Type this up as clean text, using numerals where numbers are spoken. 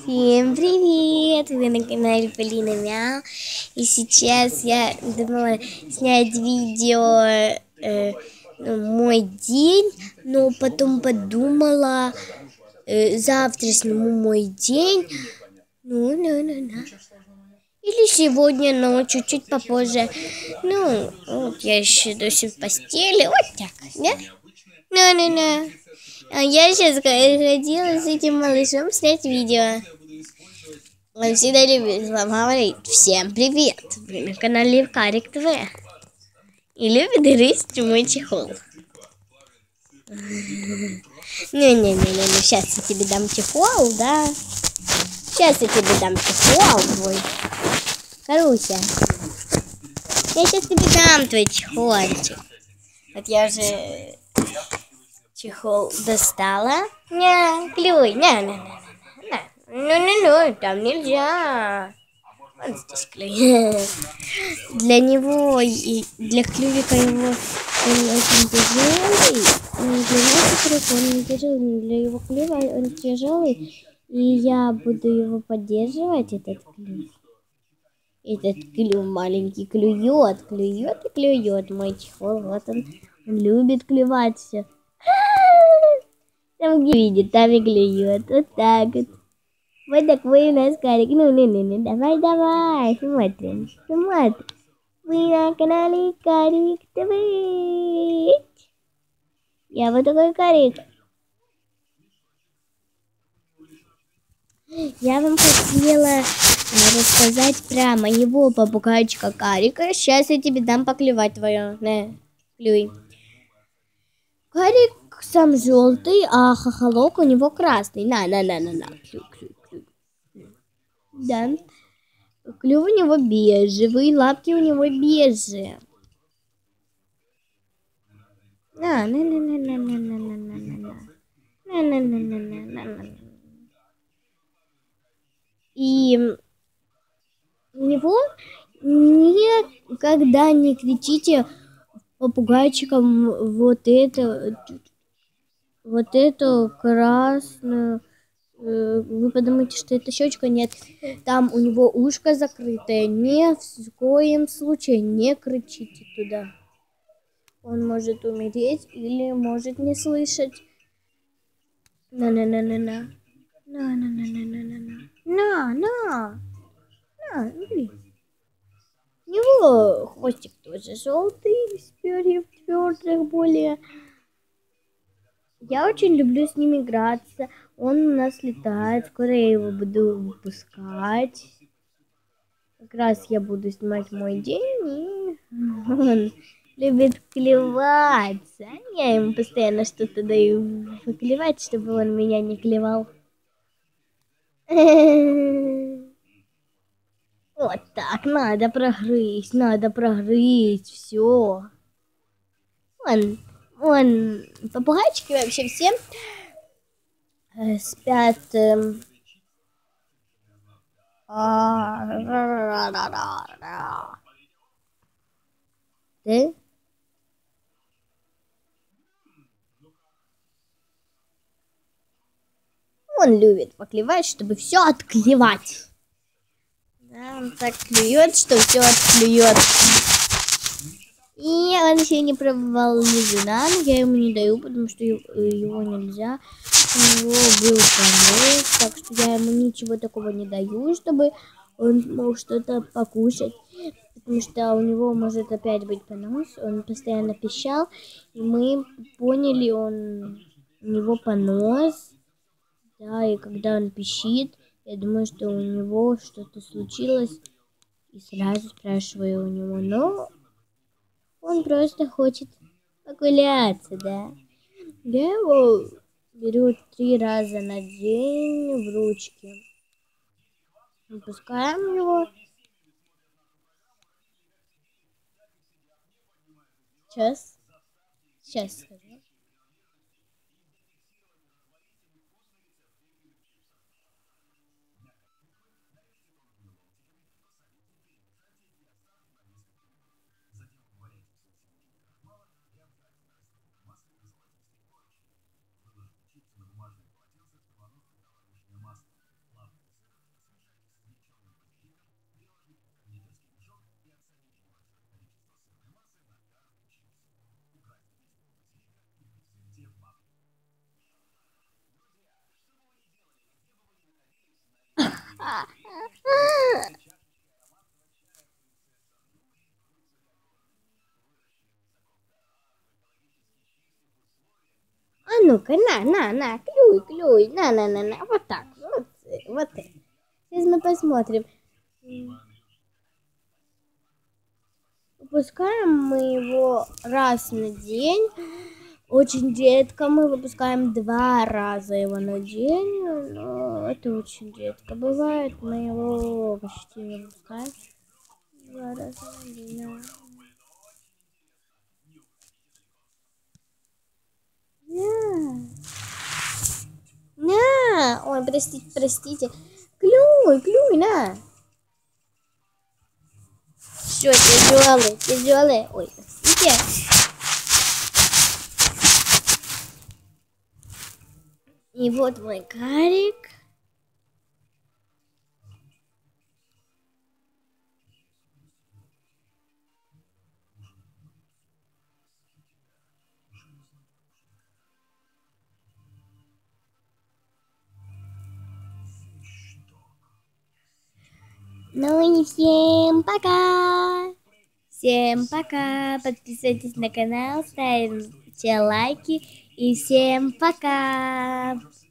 Всем привет! Вы на канале Полина Мяу. И сейчас я думала снять видео мой день, но потом подумала, завтра сниму мой день. Или сегодня, но чуть-чуть попозже. Ну, вот я еще до сих в постели. Вот так, да? Ну. А я сейчас хотела с этим малышом снять видео. Он всегда любит вам говорить: всем привет! Вы на канале Карик ТВ. И любит грызть мой чехол. Ну, сейчас я тебе дам чехол, да? Сейчас я тебе дам чехол твой. Каруся, я сейчас тебе дам твой чехольчик. Вот я уже чехол достала. Клюй, Ну, там нельзя. Вот здесь клюй. Для него и для клювика его он очень тяжелый. Для некоторых он не тяжелый, но для его клюва он тяжелый. И я буду его поддерживать, этот клюв. Этот клюв маленький клюет и клюет мой чехол. Вот он любит клевать все. Там где видит, там и клюет. Вот так вот. Вот такой у нас Карик. Ну, давай, смотрим. Вы на канале Карик ТВ. Я вот такой Карик. Я вам хотела рассказать про моего попугайчика Карика. Сейчас я тебе дам поклевать твое. Клюй. Карик сам желтый, а хохолок у него красный. На. Клюй. Да. Клюв у него бежевый, лапки у него бежевые. На. И у него никогда не кричите попугайчиком вот эту красную. Вы подумаете, что это щечка? Нет, там у него ушко закрытое. Ни в коем случае не кричите туда. Он может умереть или может не слышать. На. У него хвостик тоже желтый, с перьев твердых более. Я очень люблю с ним играться. Он у нас летает. Скоро я его буду выпускать. Как раз я буду снимать мой день. И он любит клеваться. Я ему постоянно что-то даю поклевать, чтобы он меня не клевал. Вот так, надо прогрызть, все. Вон, попугайчики вообще все спят. Да? Он любит поклевать, чтобы все отклевать. Да, он так клюет, что все отклюет. И он еще не пробовал лизуна, но я ему не даю, потому что его нельзя. У него был понос, так что я ему ничего такого не даю, чтобы он мог что-то покушать. Потому что у него может опять быть понос. Он постоянно пищал, и мы поняли, у него понос. Да, и когда он пищит, я думаю, что у него что-то случилось. И сразу спрашиваю у него, но он просто хочет погуляться, да. Я его беру 3 раза на день в ручки. Выпускаем его. Сейчас скажу. А ну-ка, клюй, клюй, на, вот так, вот это. Сейчас мы посмотрим. Выпускаем мы его раз на день. Очень редко мы выпускаем 2 раза его на день. Но это очень редко бывает. Мы его почти не выпускаем 2 раза на день. На! Ой, простите. Клюй, на! Все, тяжелый. Ой, простите. И вот мой карик. Ну и всем пока! Всем пока! Подписывайтесь на канал, ставьте лайки и всем пока!